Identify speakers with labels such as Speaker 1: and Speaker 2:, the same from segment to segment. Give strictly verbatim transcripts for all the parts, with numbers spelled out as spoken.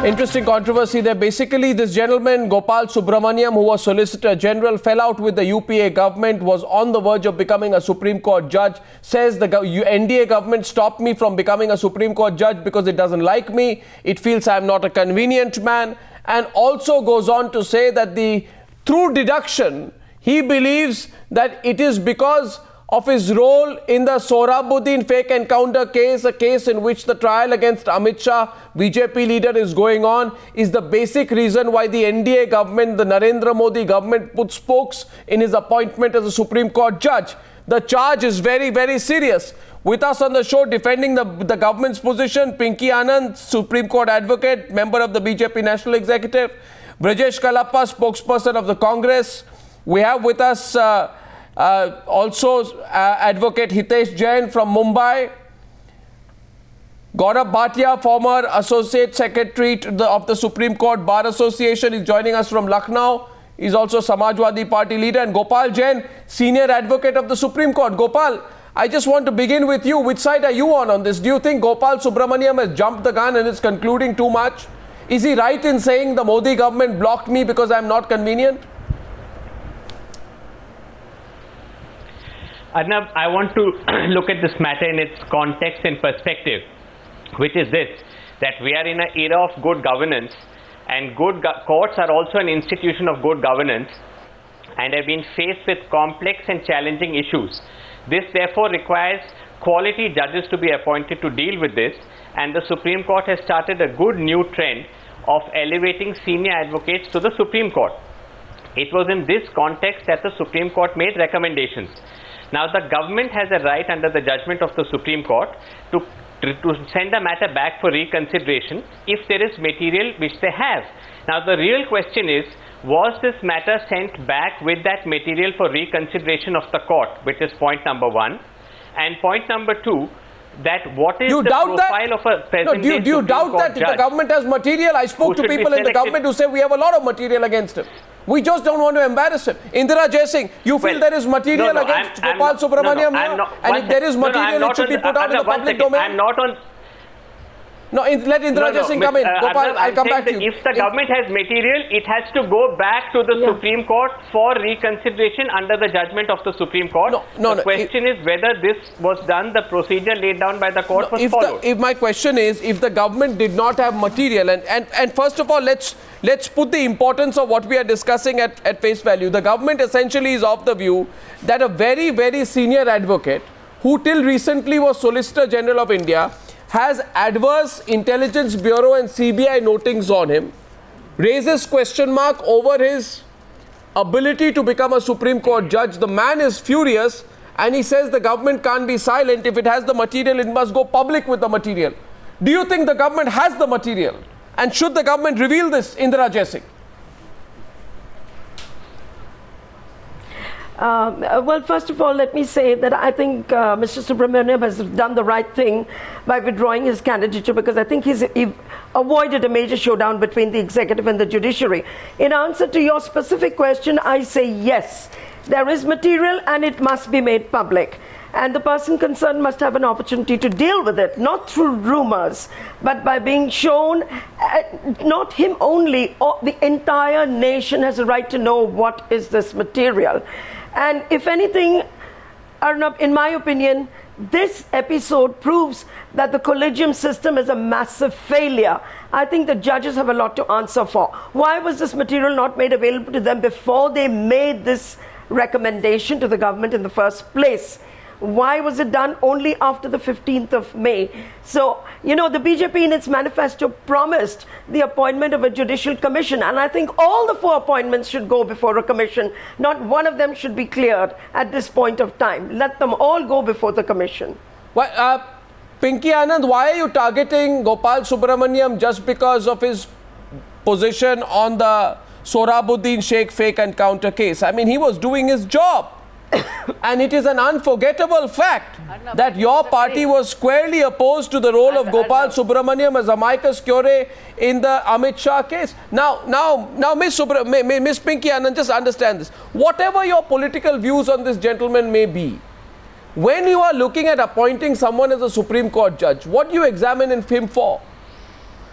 Speaker 1: Interesting controversy there. Basically, this gentleman, Gopal Subramaniam, who was Solicitor General, fell out with the U P A government, was on the verge of becoming a Supreme Court judge, says the N D A government stopped me from becoming a Supreme Court judge because it doesn't like me. It feels I'm not a convenient man. And also goes on to say that the through deduction, he believes that it is because of his role in the Sohrabuddin fake encounter case, a case in which the trial against Amit Shah, B J P leader, is going on, is the basic reason why the N D A government, the Narendra Modi government, put spokes in his appointment as a Supreme Court judge. The charge is very, very serious. With us on the show, defending the, the government's position, Pinky Anand, Supreme Court advocate, member of the B J P National Executive, Brajesh Kalappa, spokesperson of the Congress. We have with us uh, Uh, also, uh, Advocate Hitesh Jain from Mumbai. Gaurav Bhatia, former Associate Secretary to the, of the Supreme Court Bar Association, is joining us from Lucknow. He's also Samajwadi Party leader. And Gopal Jain, Senior Advocate of the Supreme Court. Gopal, I just want to begin with you. Which side are you on on this? Do you think Gopal Subramaniam has jumped the gun and is concluding too much? Is he right in saying the Modi government blocked me because I'm not convenient?
Speaker 2: Arnab, I want to look at this matter in its context and perspective, which is this, that we are in an era of good governance, and good go courts are also an institution of good governance and have been faced with complex and challenging issues. This therefore requires quality judges to be appointed to deal with this, and the Supreme Court has started a good new trend of elevating senior advocates to the Supreme Court. It was in this context that the Supreme Court made recommendations. Now, the government has a right under the judgment of the Supreme Court to, to send the matter back for reconsideration if there is material which they have. Now, the real question is, was this matter sent back with that material for reconsideration of the court, which is point number one. And point number two, that what is
Speaker 1: you
Speaker 2: the
Speaker 1: doubt
Speaker 2: profile
Speaker 1: that?
Speaker 2: of a present
Speaker 1: no, do you, do you doubt that the government has material? I spoke to people in the government who say we have a lot of material against him. We just don't want to embarrass him. Indira Jaising, you feel well, there is material no, no, against I'm, Gopal I'm Subramaniam no, no, here? Not, and if there is material, no, no, it should on, be put out in the public domain?
Speaker 2: I'm not on...
Speaker 1: No, in, let Indira no, Jaising no, come in. Uh, Gopal, I'll, I'll come back to you.
Speaker 2: If the in, government has material, it has to go back to the yeah. Supreme Court for reconsideration under the judgment of the Supreme Court. No, no, the no, question if, is whether this was done, the procedure laid down by the court no, was
Speaker 1: if
Speaker 2: followed.
Speaker 1: The, if my question is, if the government did not have material, and, and, and first of all, let's let's put the importance of what we are discussing at, at face value. The government essentially is of the view that a very, very senior advocate, who till recently was Solicitor General of India, has adverse intelligence bureau and C B I notings on him, raises question mark over his ability to become a Supreme Court judge. The man is furious and he says the government can't be silent. If it has the material, it must go public with the material. Do you think the government has the material? And should the government reveal this, Indira Jaising?
Speaker 3: Um, well, first of all, let me say that I think uh, Mister Subramaniam has done the right thing by withdrawing his candidature, because I think he's he avoided a major showdown between the executive and the judiciary. In answer to your specific question, I say yes, there is material and it must be made public. And the person concerned must have an opportunity to deal with it, not through rumors, but by being shown, uh, not him only, or the entire nation has a right to know what is this material. And if anything, Arnab, in my opinion, this episode proves that the collegium system is a massive failure. I think the judges have a lot to answer for. Why was this material not made available to them before they made this recommendation to the government in the first place? Why was it done only after the fifteenth of May? So, you know, the B J P in its manifesto promised the appointment of a judicial commission, and I think all the four appointments should go before a commission. Not one of them should be cleared at this point of time. Let them all go before the commission.
Speaker 1: Well, uh, Pinky Anand, why are you targeting Gopal Subramaniam just because of his position on the Sohrabuddin Sheikh fake encounter case? I mean, he was doing his job. And it is an unforgettable fact that your party was squarely opposed to the role of Gopal Subramaniam as amicus curiae in the Amit Shah case. Now, now, now, Miss Subra, Miss Pinky Anand, just understand this. Whatever your political views on this gentleman may be, when you are looking at appointing someone as a Supreme Court judge, what do you examine him for?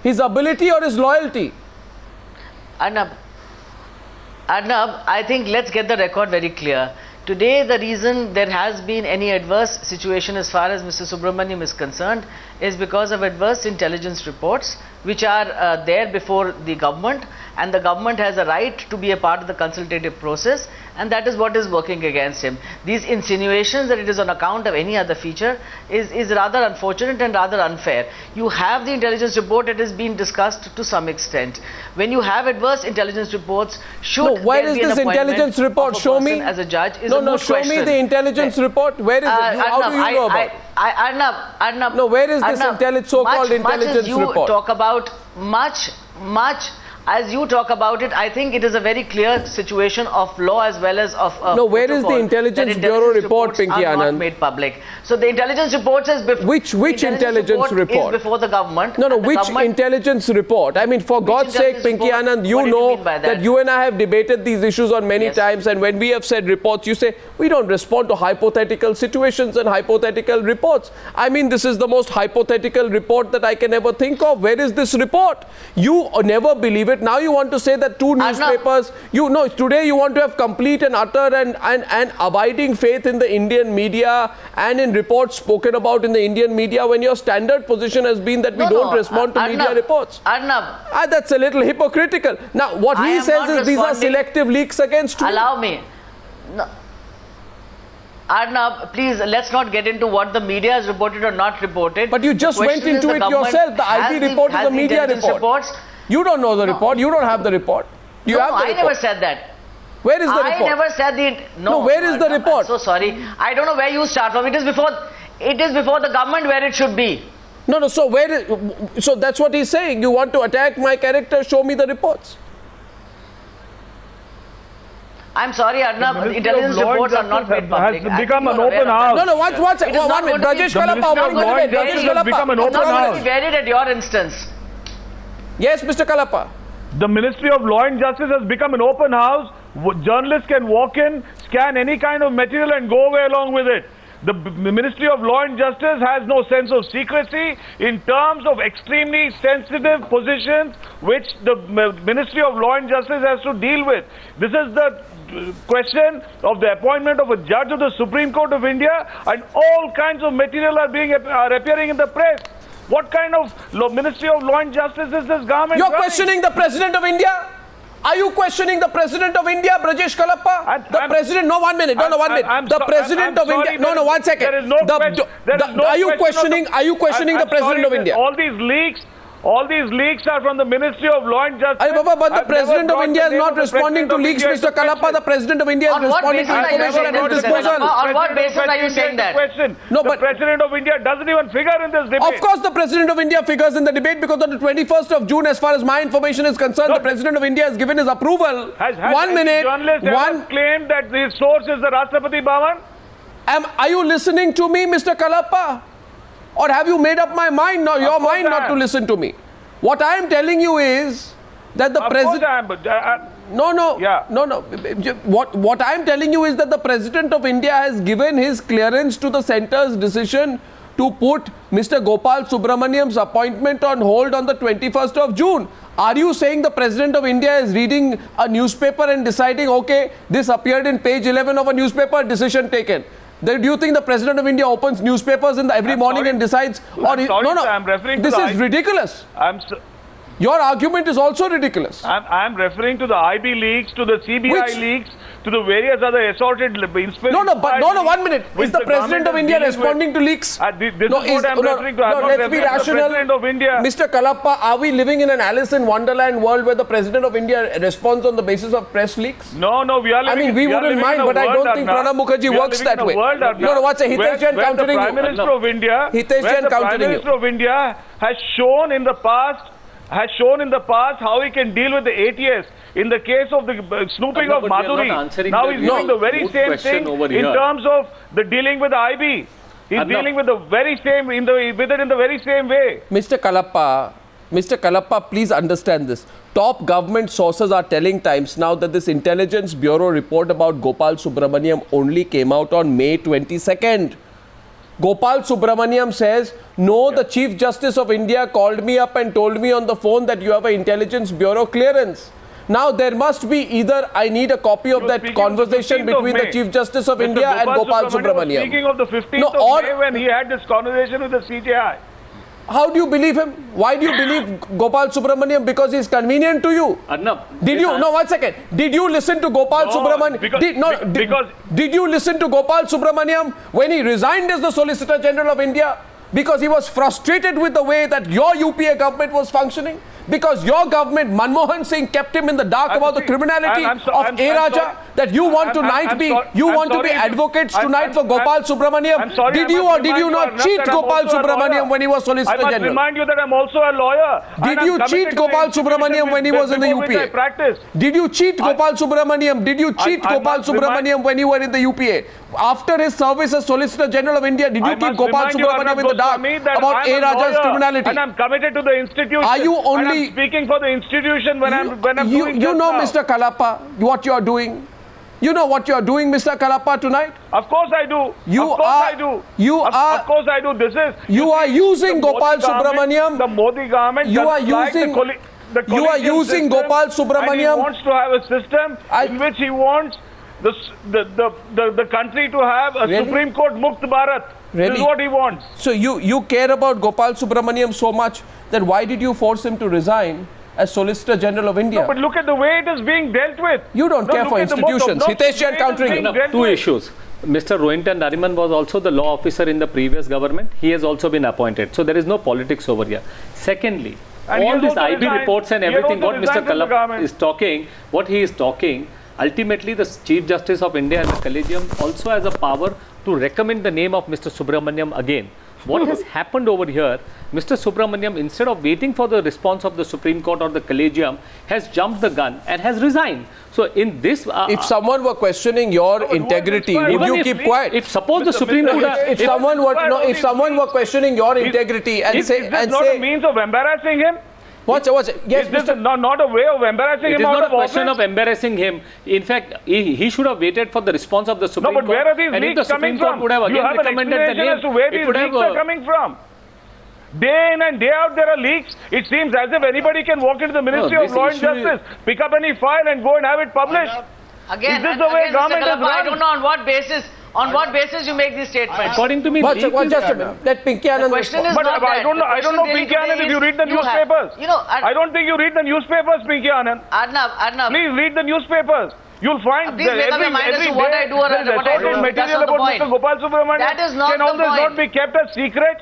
Speaker 1: His ability or his loyalty?
Speaker 4: Arnab, Arnab, I think let's get the record very clear. Today, the reason there has been any adverse situation as far as Mister Subramaniam is concerned is because of adverse intelligence reports which are uh, there before the government, and the government has a right to be a part of the consultative process, and that is what is working against him. These insinuations that it is on account of any other feature is, is rather unfortunate and rather unfair. You have the intelligence report, it has been discussed to some extent. When you have adverse intelligence reports, should
Speaker 1: no, where
Speaker 4: there
Speaker 1: is
Speaker 4: be
Speaker 1: this
Speaker 4: an
Speaker 1: intelligence report? Show me.
Speaker 4: As a judge is
Speaker 1: no,
Speaker 4: a
Speaker 1: no,
Speaker 4: moot
Speaker 1: show
Speaker 4: question.
Speaker 1: me the intelligence
Speaker 4: Uh,
Speaker 1: report. Where is
Speaker 4: uh,
Speaker 1: it? You, how
Speaker 4: Arnab,
Speaker 1: do you
Speaker 4: I,
Speaker 1: know about it?
Speaker 4: I, I, Arnab, Arnab,
Speaker 1: No, where is this
Speaker 4: Arnab,
Speaker 1: intelli- so-called
Speaker 4: much,
Speaker 1: intelligence
Speaker 4: much as you
Speaker 1: report?
Speaker 4: talk about much, much as you talk about it, I think it is a very clear situation of law as well as of uh,
Speaker 1: no. Where is the
Speaker 4: protocol
Speaker 1: Intelligence
Speaker 4: that
Speaker 1: Bureau
Speaker 4: intelligence
Speaker 1: report,
Speaker 4: reports
Speaker 1: Pinky
Speaker 4: are
Speaker 1: Anand?
Speaker 4: not made public. So the intelligence report is before
Speaker 1: which which intelligence, intelligence report?
Speaker 4: Is before the government.
Speaker 1: No, no. Which intelligence report? I mean, for God's sake, Pinky
Speaker 4: report?
Speaker 1: Anand, you
Speaker 4: What do you
Speaker 1: know
Speaker 4: mean by that?
Speaker 1: that you and I have debated these issues on many
Speaker 4: Yes.
Speaker 1: times, and when we have said reports, you say we don't respond to hypothetical situations and hypothetical reports. I mean, this is the most hypothetical report that I can ever think of. Where is this report? You never believe it. Now you want to say that two newspapers. You know, today you want to have complete and utter and, and, and abiding faith in the Indian media and in reports spoken about in the Indian media, when your standard position has been that we
Speaker 4: no,
Speaker 1: don't
Speaker 4: no,
Speaker 1: respond to
Speaker 4: Arnab,
Speaker 1: media reports.
Speaker 4: Arnab,
Speaker 1: Ah, that's a little hypocritical. Now, what
Speaker 4: I
Speaker 1: he
Speaker 4: am
Speaker 1: says
Speaker 4: not
Speaker 1: is these are
Speaker 4: responding.
Speaker 1: selective leaks against you.
Speaker 4: Allow me. No. Arnab, please, let's not get into what the media has reported or not reported.
Speaker 1: But you just
Speaker 4: The
Speaker 1: went
Speaker 4: question is
Speaker 1: into
Speaker 4: the
Speaker 1: it yourself. The I B
Speaker 4: has
Speaker 1: report is
Speaker 4: has
Speaker 1: a media
Speaker 4: intelligence
Speaker 1: report.
Speaker 4: Reports.
Speaker 1: You don't know the
Speaker 4: No.
Speaker 1: report. You don't have the report. You
Speaker 4: no,
Speaker 1: have the
Speaker 4: I
Speaker 1: report.
Speaker 4: never said that.
Speaker 1: Where is the
Speaker 4: I
Speaker 1: report?
Speaker 4: never said the no.
Speaker 1: No, where is the
Speaker 4: Arnab,
Speaker 1: report?
Speaker 4: I'm so sorry. I don't know where you start from. It is before. It is before the government where it should be.
Speaker 1: No, no. So where? Is, so that's what he's saying. You want to attack my character? Show me the reports.
Speaker 4: I'm sorry, Arnab.
Speaker 5: The
Speaker 4: Intelligence
Speaker 5: Ministry of
Speaker 4: reports
Speaker 5: Law
Speaker 4: are not
Speaker 5: and
Speaker 4: made
Speaker 5: Justice
Speaker 4: public.
Speaker 5: has
Speaker 4: I
Speaker 5: become
Speaker 4: think
Speaker 5: an
Speaker 4: you are
Speaker 5: open
Speaker 4: aware of
Speaker 5: house.
Speaker 1: No, no. One, one,
Speaker 4: It is
Speaker 1: one,
Speaker 4: not
Speaker 1: one minute.
Speaker 4: going to be-
Speaker 1: Rajesh
Speaker 4: The
Speaker 1: Kalappa.
Speaker 5: Ministry
Speaker 1: One
Speaker 5: of Law
Speaker 1: minute.
Speaker 5: and
Speaker 1: Rajesh
Speaker 5: Justice has
Speaker 1: Kalappa.
Speaker 5: become an open
Speaker 1: One minute.
Speaker 5: house.
Speaker 4: Be varied at your instance.
Speaker 1: Yes, Mister Kalappa.
Speaker 5: The Ministry of Law and Justice has become an open house. W- Journalists can walk in, scan any kind of material and go away along with it. The B- Ministry of Law and Justice has no sense of secrecy in terms of extremely sensitive positions which the M- Ministry of Law and Justice has to deal with. This is the uh, question of the appointment of a judge of the Supreme Court of India, and all kinds of material are being are appearing in the press. What kind of law, Ministry of Law and Justice is this government
Speaker 1: You're
Speaker 5: running?
Speaker 1: questioning the President of India? Are you questioning the President of India, Brajesh Kalappa?
Speaker 5: I'm-
Speaker 1: the
Speaker 5: I'm-
Speaker 1: President, no, one minute, no, no, one
Speaker 5: I'm-
Speaker 1: minute.
Speaker 5: I'm
Speaker 1: the
Speaker 5: so-
Speaker 1: President
Speaker 5: I'm
Speaker 1: of
Speaker 5: sorry,
Speaker 1: India, no,
Speaker 5: there
Speaker 1: no,
Speaker 5: is-
Speaker 1: one second.
Speaker 5: There is no
Speaker 1: The-
Speaker 5: question. There
Speaker 1: the-
Speaker 5: is no
Speaker 1: are you
Speaker 5: question of
Speaker 1: questioning,
Speaker 5: the-
Speaker 1: are you questioning
Speaker 5: I'm-
Speaker 1: the President
Speaker 5: I'm
Speaker 1: of
Speaker 5: sorry,
Speaker 1: India?
Speaker 5: All these leaks, all these leaks are from the Ministry of Law and Justice.
Speaker 1: Aye, Baba, but the
Speaker 5: I've never
Speaker 1: President of
Speaker 5: brought
Speaker 1: India
Speaker 5: the
Speaker 1: is
Speaker 5: name
Speaker 1: not
Speaker 5: of the
Speaker 1: responding to
Speaker 5: President of
Speaker 1: leaks,
Speaker 5: India
Speaker 1: Mister
Speaker 5: into
Speaker 1: Kalappa.
Speaker 5: question.
Speaker 1: The President of India is
Speaker 4: On what
Speaker 1: responding to
Speaker 4: basis are you
Speaker 1: information
Speaker 4: saying
Speaker 1: at
Speaker 4: that,
Speaker 1: his
Speaker 4: Mister
Speaker 1: disposal.
Speaker 4: Kalappa? On what basis are you saying that?
Speaker 5: Question.
Speaker 1: No,
Speaker 5: the
Speaker 1: but-
Speaker 5: President of India doesn't even figure in this debate.
Speaker 1: Of course, the President of India figures in the debate, because on the twenty-first of June, as far as my information is concerned,
Speaker 5: No,
Speaker 1: the President of India has given his approval.
Speaker 5: Has, has
Speaker 1: one
Speaker 5: any
Speaker 1: minute,
Speaker 5: journalist
Speaker 1: one.
Speaker 5: ever claimed that his source is the Rashtrapati Bhavan?
Speaker 1: Am, are you listening to me, Mister Kalappa? Or have you made up my mind, no, your
Speaker 5: Of course
Speaker 1: mind
Speaker 5: I
Speaker 1: not to
Speaker 5: am.
Speaker 1: listen to me? What I am telling you is that the
Speaker 5: Of
Speaker 1: President...
Speaker 5: course I am, but, uh, uh,
Speaker 1: No, no,
Speaker 5: Yeah.
Speaker 1: no, no. What, what I am telling you is that the President of India has given his clearance to the centre's decision to put Mister Gopal Subramaniam's appointment on hold on the twenty-first of June. Are you saying the President of India is reading a newspaper and deciding, okay, this appeared in page eleven of a newspaper, decision taken? Then do you think the President of India opens newspapers in the, every
Speaker 5: I'm
Speaker 1: morning
Speaker 5: sorry.
Speaker 1: and decides?
Speaker 5: I'm
Speaker 1: or he-
Speaker 5: sorry,
Speaker 1: no, no,
Speaker 5: sir, I'm referring to
Speaker 1: this
Speaker 5: the
Speaker 1: is
Speaker 5: I-
Speaker 1: ridiculous.
Speaker 5: I'm, s-
Speaker 1: Your argument is also ridiculous.
Speaker 5: I'm, I'm referring to the I B leaks, to the C B I
Speaker 1: Which-
Speaker 5: leaks, to the various other assorted inspections.
Speaker 1: No, no, but no, no, one minute. Is the President of India responding to leaks?
Speaker 5: Uh, thi- this
Speaker 1: No,
Speaker 5: is what I'm
Speaker 1: no,
Speaker 5: referring to. I'm
Speaker 1: no,
Speaker 5: not
Speaker 1: let's be
Speaker 5: referring to the
Speaker 1: rational.
Speaker 5: President of India.
Speaker 1: Mister Kalappa, are we living in an Alice in Wonderland world where the President of India responds on the basis of press leaks?
Speaker 5: No, no, we are
Speaker 1: I
Speaker 5: living
Speaker 1: mean, we
Speaker 5: are
Speaker 1: wouldn't
Speaker 5: living
Speaker 1: mind,
Speaker 5: in a
Speaker 1: but I
Speaker 5: world,
Speaker 1: don't think
Speaker 5: Arnab.
Speaker 1: Pranab Mukherjee
Speaker 5: We are
Speaker 1: works
Speaker 5: living
Speaker 1: that
Speaker 5: in a
Speaker 1: way.
Speaker 5: world,
Speaker 1: No,
Speaker 5: Arnab,
Speaker 1: no, what's a Hitesh
Speaker 5: where-
Speaker 1: Jain
Speaker 5: where
Speaker 1: countering
Speaker 5: the
Speaker 1: you?
Speaker 5: Prime Minister
Speaker 1: No.
Speaker 5: of India,
Speaker 1: Hitesh
Speaker 5: where
Speaker 1: Jain
Speaker 5: the Prime
Speaker 1: countering you.
Speaker 5: Minister of India has shown in the past, has shown in the past how he can deal with the A T S. In the case of the uh, snooping
Speaker 6: No,
Speaker 5: of
Speaker 6: but we are not
Speaker 5: Madhuri,
Speaker 6: answering
Speaker 5: now
Speaker 6: the
Speaker 5: he's doing the very
Speaker 6: moot
Speaker 5: same
Speaker 6: question
Speaker 5: thing
Speaker 6: over
Speaker 5: in
Speaker 6: here.
Speaker 5: terms of the dealing with the I B. He's
Speaker 6: Arnab.
Speaker 5: dealing with the very same in the with it in the very same way.
Speaker 1: Mister Kalappa, Mister Kalappa, please understand this. Top government sources are telling Times now that this Intelligence Bureau report about Gopal Subramaniam only came out on May twenty-second. Gopal Subramaniam says, no, yeah. the Chief Justice of India called me up and told me on the phone that you have an Intelligence Bureau clearance. Now, there must be either I need a copy of that conversation between the Chief Justice of India and Gopal Subramaniam.
Speaker 5: Speaking of the fifteenth of May when he had this conversation with the C J I.
Speaker 1: How do you believe him? Why do you believe Gopal Subramaniam? Because he's convenient to you.
Speaker 6: Arnab,
Speaker 1: did you, no, one second. Did you listen to Gopal no, Subramaniam?
Speaker 5: Because,
Speaker 1: did, no, did,
Speaker 5: because,
Speaker 1: did you listen to Gopal Subramaniam when he resigned as the Solicitor General of India? Because he was frustrated with the way that your U P A government was functioning? Because your government, Manmohan Singh, kept him in the dark I'm about see, the criminality I'm, I'm so, of I'm, A. Raja, I'm that you want I'm, tonight I'm, be, so, you I'm want to be advocates
Speaker 5: I'm,
Speaker 1: tonight
Speaker 5: I'm,
Speaker 1: for Gopal Subramaniam.
Speaker 5: Sorry,
Speaker 1: did you or did you not cheat Gopal Subramaniam when he was Solicitor General?
Speaker 5: I must remind you that I'm also a lawyer.
Speaker 1: Did you cheat Gopal Subramaniam when he was in the U P A? Did you cheat Gopal Subramaniam? Did you cheat Gopal Subramaniam when you were in the U P A? After his service as Solicitor General of India, did you keep Gopal Subramaniam in the dark about A. Raja's criminality?
Speaker 5: And I'm committed to the institution.
Speaker 1: Are you only
Speaker 5: and I'm speaking for the institution when you, I'm when I'm
Speaker 1: you,
Speaker 5: doing
Speaker 1: you know,
Speaker 5: now.
Speaker 1: Mister Kalappa, what you are doing. You know what you are doing, Mister Kalappa, tonight?
Speaker 5: Of course I do.
Speaker 1: You
Speaker 5: of course
Speaker 1: are.
Speaker 5: I do.
Speaker 1: You
Speaker 5: of,
Speaker 1: are.
Speaker 5: Of course I do. This is.
Speaker 1: You, you are see, using Gopal Subramaniam.
Speaker 5: The Modi government.
Speaker 1: You are using.
Speaker 5: Like the
Speaker 1: the you are using Gopal Subramaniam.
Speaker 5: And he wants to have a system I, in which he wants the the the the, the country to have a
Speaker 1: really?
Speaker 5: Supreme Court Mukt Bharat.
Speaker 1: Really?
Speaker 5: This is what he wants.
Speaker 1: So you you care about Gopal Subramaniam so much that why did you force him to resign as Solicitor General of India?
Speaker 5: No, but look at the way it is being dealt with.
Speaker 1: You don't
Speaker 5: no,
Speaker 1: care for institutions. Hitesh, you are countering
Speaker 6: no, Two with. issues. Mister Rohinton Nariman was also the law officer in the previous government. He has also been appointed. So there is no politics over here. Secondly, and all these I B resigned. reports and everything what Mister Kalappa is talking, what he is talking, ultimately the Chief Justice of India and the Collegium also has a power to recommend the name of Mister Subramaniam again. What has happened over here, Mister Subramaniam, instead of waiting for the response of the Supreme Court or the Collegium, has jumped the gun and has resigned. So in this... Uh,
Speaker 1: if someone were questioning your no, integrity, would you keep quiet?
Speaker 6: If suppose the Supreme Court...
Speaker 1: If, if, if someone were no, if someone were questioning your integrity and
Speaker 5: is,
Speaker 1: say...
Speaker 5: Is this
Speaker 1: and
Speaker 5: not
Speaker 1: say,
Speaker 5: a means of embarrassing him?
Speaker 1: What's it? What's it? Yes,
Speaker 5: is this Mister not, not a way of embarrassing
Speaker 6: it
Speaker 5: him out
Speaker 6: of office? It is not a question
Speaker 5: office?
Speaker 6: of embarrassing him. In fact, he, he should have waited for the response of the Supreme Court.
Speaker 5: No, but where are these
Speaker 6: and
Speaker 5: leaks
Speaker 6: if the
Speaker 5: coming
Speaker 6: Supreme Court
Speaker 5: from?
Speaker 6: would have again
Speaker 5: you have
Speaker 6: recommended
Speaker 5: an
Speaker 6: the name,
Speaker 5: as to where these leaks are coming from. Day in and day out there are leaks. It seems as if anybody can walk into the Ministry no, of Law and Justice, pick up any file and go and have it published.
Speaker 4: Again,
Speaker 5: is this the way
Speaker 4: again,
Speaker 5: government is run?
Speaker 4: I don't know on what basis. On what basis you make these statements?
Speaker 6: According to me,
Speaker 1: what, what, just a minute. Let Pinky Anand.
Speaker 4: The question is
Speaker 5: but
Speaker 4: not
Speaker 5: I don't know. I don't know Pinky Anand if you read the you newspapers. Have, you know, I don't think you read the newspapers, Pinky Anand.
Speaker 4: Arnab, Arnab.
Speaker 5: Please read the newspapers. You'll find
Speaker 4: please make up your mind as to what I do or what I do.
Speaker 5: Material about Mister Gopal Subramaniam.
Speaker 4: That is not
Speaker 5: Can all
Speaker 4: the
Speaker 5: this
Speaker 4: point.
Speaker 5: not be kept a secret?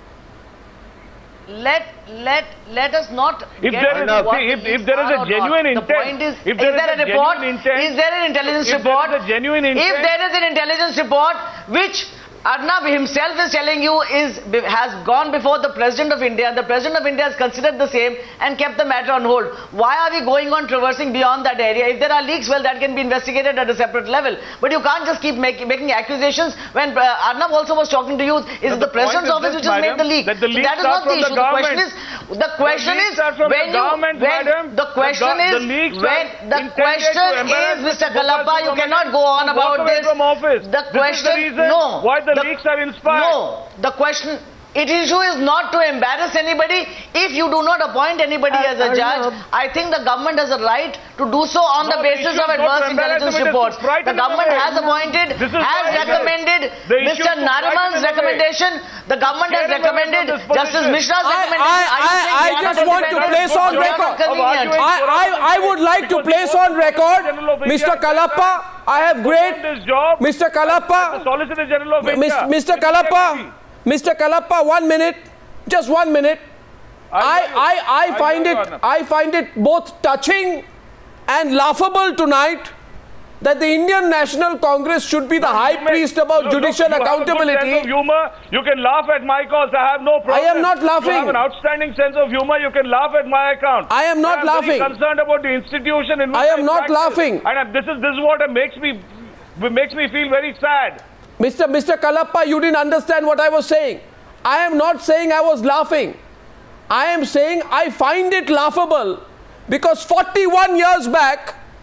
Speaker 4: Let let let us not.
Speaker 5: If
Speaker 4: get
Speaker 5: there is see, if, if there is a genuine intent,
Speaker 4: the point is,
Speaker 5: if there
Speaker 4: is there
Speaker 5: is
Speaker 4: a report?
Speaker 5: Intent,
Speaker 4: is there an intelligence
Speaker 5: if
Speaker 4: report?
Speaker 5: There is a genuine intent,
Speaker 4: if there is an intelligence report which Arnab himself is telling you is has gone before the President of India. The President of India has considered the same and kept the matter on hold. Why are we going on traversing beyond that area? If there are leaks, well, that can be investigated at a separate level. But you can't just keep make, making accusations when uh, Arnab also was talking to you. Is it the, the President's office which has made the leak?
Speaker 5: That, the
Speaker 4: so that is not the issue. The, the question is, the question
Speaker 5: the
Speaker 4: is when you when madam, the question the, is the when the question is, Mister Kalappa, you cannot go on about this.
Speaker 5: From office.
Speaker 4: The question,
Speaker 5: the
Speaker 4: no.
Speaker 5: Why the, the leaks are inspired?
Speaker 4: No, the question, it issue is not to embarrass anybody. If you do not appoint anybody uh, as a judge, I think the government has a right to do so on no, the basis of adverse intelligence reports. The government has appointed, has recommended Mister Nariman's recommendation. The government has recommended Justice Mishra's recommendation.
Speaker 1: I, I, I, I just want to place on record. I, I, I would like to place on record, Mister Kalappa, I have great, Mister Kalappa, Mister Kalappa, Mister Kalappa, one minute, just one minute. I, I, I find it, I find it both touching and laughable tonight that the Indian National Congress should be the high priest about judicial accountability.
Speaker 5: You have a good sense of humor. You can laugh at my cause. I have no problem.
Speaker 1: I am not laughing.
Speaker 5: You have an outstanding sense of humor. You can laugh at my account.
Speaker 1: I am not
Speaker 5: I am
Speaker 1: laughing.
Speaker 5: Very concerned about the institution in which
Speaker 1: I am
Speaker 5: I
Speaker 1: not
Speaker 5: practice.
Speaker 1: laughing.
Speaker 5: And this is this is what makes me makes me feel very sad.
Speaker 1: Mister Mister Kalappa, you didn't understand what I was saying. I am not saying I was laughing. I am saying I find it laughable because forty-one years back,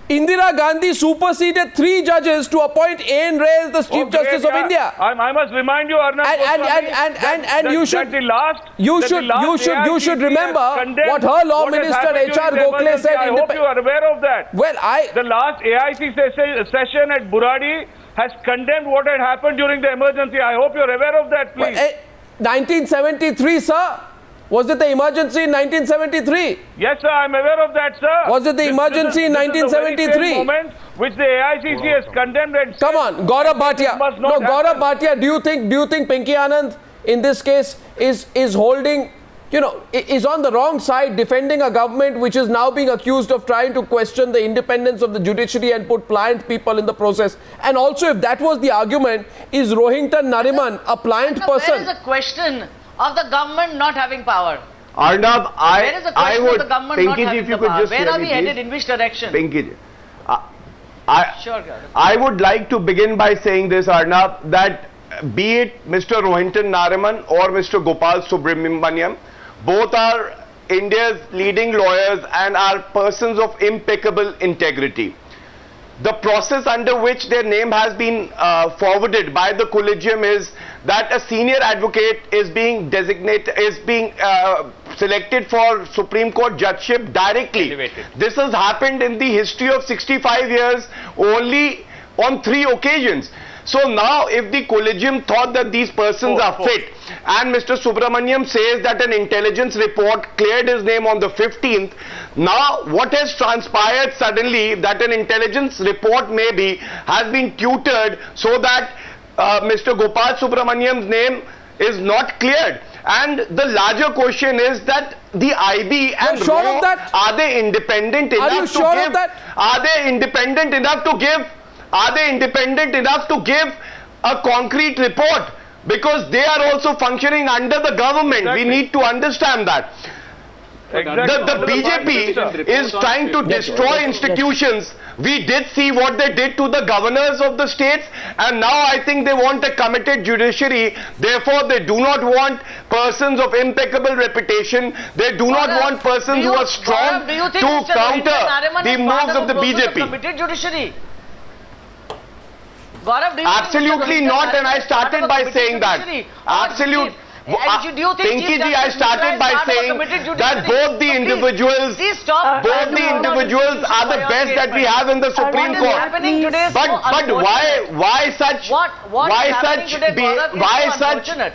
Speaker 1: Indira Gandhi superseded three judges to appoint A N Ray as the Chief
Speaker 5: oh,
Speaker 1: Justice
Speaker 5: great,
Speaker 1: of
Speaker 5: yeah.
Speaker 1: India.
Speaker 5: I, I must remind you, Arnab,
Speaker 1: and and and and,
Speaker 5: that,
Speaker 1: and, and
Speaker 5: that,
Speaker 1: you should
Speaker 5: the last,
Speaker 1: you should you should you should remember what her law what minister H R Gokhale said.
Speaker 5: I hope you are aware of that.
Speaker 1: Well, I
Speaker 5: the last A I C session at Buradi has condemned what had happened during the emergency. I hope you are aware of that, please.
Speaker 1: Well, eh, nineteen seventy-three, sir. Was it the emergency in nineteen seventy-three?
Speaker 5: Yes, sir, I'm aware of that, sir.
Speaker 1: Was it the
Speaker 5: this,
Speaker 1: emergency
Speaker 5: this is,
Speaker 1: in nineteen seventy-three?
Speaker 5: Moment which the A I C C has condemned and
Speaker 1: come on, Gaurav Bhatia. No, Gaurav Bhatia, do you think do you think Pinky Anand in this case is is holding, you know, is on the wrong side, defending a government which is now being accused of trying to question the independence of the judiciary and put pliant people in the process? And also, if that was the argument, is Rohinton Nariman a pliant person?
Speaker 4: There is a question of the government not having power.
Speaker 7: Arnab, I,
Speaker 4: Where is the
Speaker 7: I would,
Speaker 4: of the government
Speaker 7: Pinky
Speaker 4: not
Speaker 7: ji,
Speaker 4: having
Speaker 7: if you
Speaker 4: the
Speaker 7: could
Speaker 4: power?
Speaker 7: just
Speaker 4: Where are
Speaker 7: me,
Speaker 4: we headed?
Speaker 7: please.
Speaker 4: In which direction?
Speaker 7: Pinky ji, uh, I,
Speaker 4: sure,
Speaker 7: I would like to begin by saying this, Arnab, that be it Mister Rohinton Nariman or Mister Gopal Subramaniam, both are India's leading lawyers and are persons of impeccable integrity. The process under which their name has been uh, forwarded by the collegium is that a senior advocate is being designated, is being uh, selected for Supreme Court judgeship directly.
Speaker 2: Elevated.
Speaker 7: This has happened in the history of sixty-five years only on three occasions. So now if the collegium thought that these persons
Speaker 2: four,
Speaker 7: are
Speaker 2: four.
Speaker 7: fit, and Mister Subramaniam says that an intelligence report cleared his name on the fifteenth, now what has transpired suddenly that an intelligence report maybe has been tutored so that uh, Mister Gopal Subramaniam's name is not cleared. And the larger question is that the I B and
Speaker 1: sure
Speaker 7: R O,
Speaker 1: of that?
Speaker 7: are they independent enough
Speaker 1: Are you
Speaker 7: to
Speaker 1: sure
Speaker 7: give?
Speaker 1: of that?
Speaker 7: Are they independent enough to give? Are they independent enough to give a concrete report? Because they are also functioning under the government.
Speaker 5: Exactly.
Speaker 7: We need to understand that.
Speaker 5: Exactly.
Speaker 7: The, the B J P is trying to destroy institutions. We did see what they did to the governors of the states, and now I think they want a committed judiciary. Therefore, they do not want persons of impeccable reputation. They do not
Speaker 4: Gaurav,
Speaker 7: want persons
Speaker 4: you,
Speaker 7: who are strong
Speaker 4: Gaurav, do you think
Speaker 7: to
Speaker 4: Mister
Speaker 7: counter
Speaker 4: Nariman
Speaker 7: the
Speaker 4: is
Speaker 7: moves
Speaker 4: part
Speaker 7: of the B J P.
Speaker 4: Committed judiciary? Gaurav, do you
Speaker 7: Absolutely
Speaker 4: think
Speaker 7: not, and I started by saying that. Absolute.
Speaker 4: And do you think
Speaker 7: Pinky ji, I started by saying that both the individuals,
Speaker 4: please stop.
Speaker 7: both the individuals are the best that we have in the Supreme
Speaker 4: What is
Speaker 7: Court.
Speaker 4: happening today is
Speaker 7: But
Speaker 4: so
Speaker 7: but why
Speaker 4: unfortunate.
Speaker 7: why such
Speaker 4: What what
Speaker 7: why
Speaker 4: is happening
Speaker 7: such
Speaker 4: today,
Speaker 7: be,
Speaker 4: Gaurav, is
Speaker 7: why
Speaker 4: so
Speaker 7: such?
Speaker 4: unfortunate.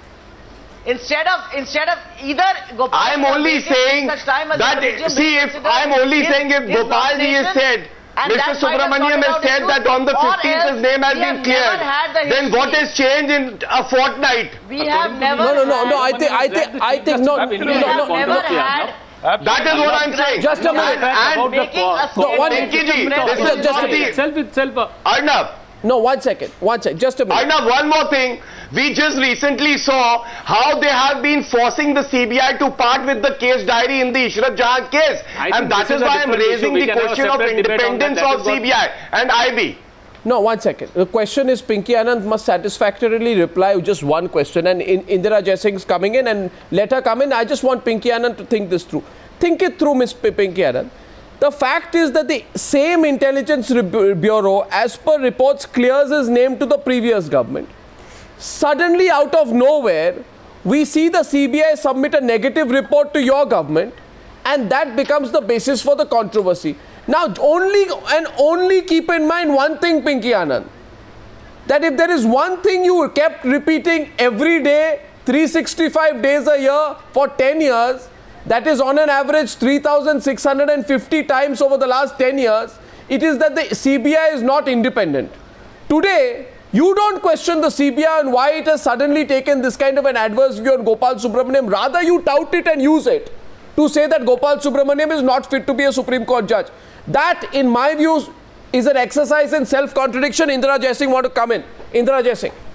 Speaker 4: Instead of instead of either Gopal,
Speaker 7: I am only saying that see if I am only saying if Gopal ji has said. Mister Subramaniam has said that on the fifteenth his name has been cleared. Then what has changed in a fortnight?
Speaker 4: We have never.
Speaker 1: No, no, no, no. I think, I think, I think, no, no,
Speaker 4: We
Speaker 1: no,
Speaker 4: have
Speaker 1: no.
Speaker 4: never had.
Speaker 7: That is what I'm saying.
Speaker 1: Just a minute.
Speaker 7: And, and
Speaker 4: Making a
Speaker 1: No, one-
Speaker 7: Pinky ji, this
Speaker 1: Just-
Speaker 7: is
Speaker 1: just a
Speaker 7: not
Speaker 1: minute.
Speaker 7: the
Speaker 6: Itself, itself. Uh,
Speaker 7: Arnab.
Speaker 1: No, one second, one second, just a minute.
Speaker 7: Arnab, one more thing. We just recently saw how they have been forcing the C B I to part with the case diary in the Ishrat Jahan case.
Speaker 6: I
Speaker 7: And
Speaker 6: think
Speaker 7: that
Speaker 6: this
Speaker 7: is
Speaker 6: is a
Speaker 7: why I am
Speaker 6: different
Speaker 7: raising
Speaker 6: issue. We
Speaker 7: the
Speaker 6: can have a
Speaker 7: question of
Speaker 6: separate debate on that.
Speaker 7: independence
Speaker 6: That
Speaker 7: of
Speaker 6: is what-
Speaker 7: C B I and I B.
Speaker 1: No, one second. The question is, Pinky Anand must satisfactorily reply with just one question. And in, Indira Jaising is coming in, and let her come in. I just want Pinky Anand to think this through. Think it through, Miss P Pinky Anand. The fact is that the same intelligence bureau, as per reports, clears his name to the previous government. Suddenly, out of nowhere, we see the C B I submit a negative report to your government, and that becomes the basis for the controversy. Now, only and only keep in mind one thing, Pinky Anand, that if there is one thing you kept repeating every day, three hundred sixty-five days a year for ten years, that is on an average three thousand six hundred fifty times over the last ten years, it is that the C B I is not independent. Today, you don't question the C B I and why it has suddenly taken this kind of an adverse view on Gopal Subramaniam. Rather, you tout it and use it to say that Gopal Subramaniam is not fit to be a Supreme Court judge. That, in my views, is an exercise in self-contradiction. Indira Jaising want to come in. Indira Jaising.